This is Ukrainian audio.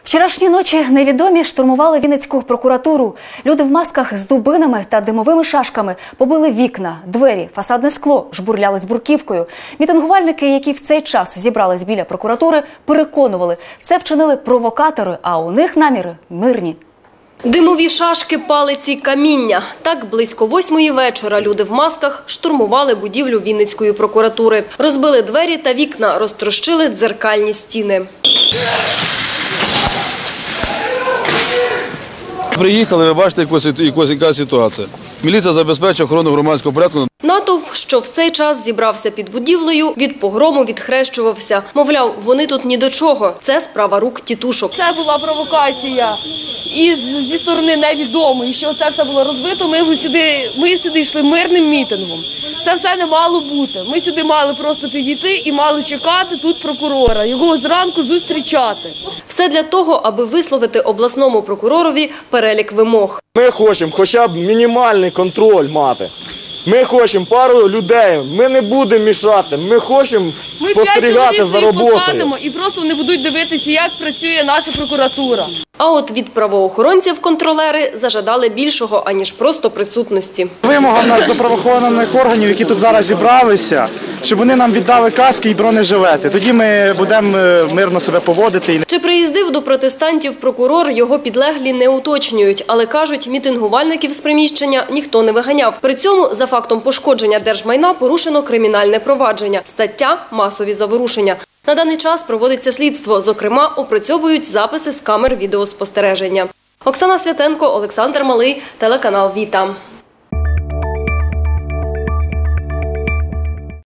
Вчорашньої ночі невідомі штурмували Вінницьку прокуратуру. Люди в масках з дубинами та димовими шашками побили вікна, двері, фасадне скло, жбурляли з бурківкою. Мітингувальники, які в цей час зібрались біля прокуратури, переконували, це вчинили провокатори, а у них наміри мирні. Димові шашки, палиці, каміння. Так близько 8-ї вечора люди в масках штурмували будівлю Вінницької прокуратури. Розбили двері та вікна, розтрощили дзеркальні стіни. Приїхали, ви бачите, яка ситуація. Міліція забезпечує охорону громадського порядку. Натовп, що в цей час зібрався під будівлею, від погрому відхрещувався. Мовляв, вони тут ні до чого. Це справа рук тітушок. Це була провокація зі сторони невідомої, що це все було розбито. Ми сюди йшли мирним мітингом. Це все не мало бути. Ми сюди мали просто підійти і мали чекати тут прокурора, його зранку зустрічати. Все для того, аби висловити обласному прокуророві перелік вимог. Ми хочемо хоча б мінімальний контроль мати. Ми хочемо пару людей, ми не будемо мішати, ми хочемо спостерігати за роботою. Ми 5 чоловік посадимо і просто вони будуть дивитися, як працює наша прокуратура. А от від правоохоронців контролери зажадали більшого, аніж просто присутності. Вимога в нас до правоохоронних органів, які тут зараз зібралися, щоб вони нам віддали каски і бронежилети. Тоді ми будемо мирно себе поводити. Чи приїздив до протестантів прокурор, його підлеглі не уточнюють. Але кажуть, мітингувальників з приміщення ніхто не виганяв. При цьому за фактом пошкодження держмайна порушено кримінальне провадження. Стаття – масові заворушення. На даний час проводиться слідство. Зокрема, опрацьовують записи з камер відеоспостереження. Оксана Святенко, Олександр Малий, телеканал «Віта».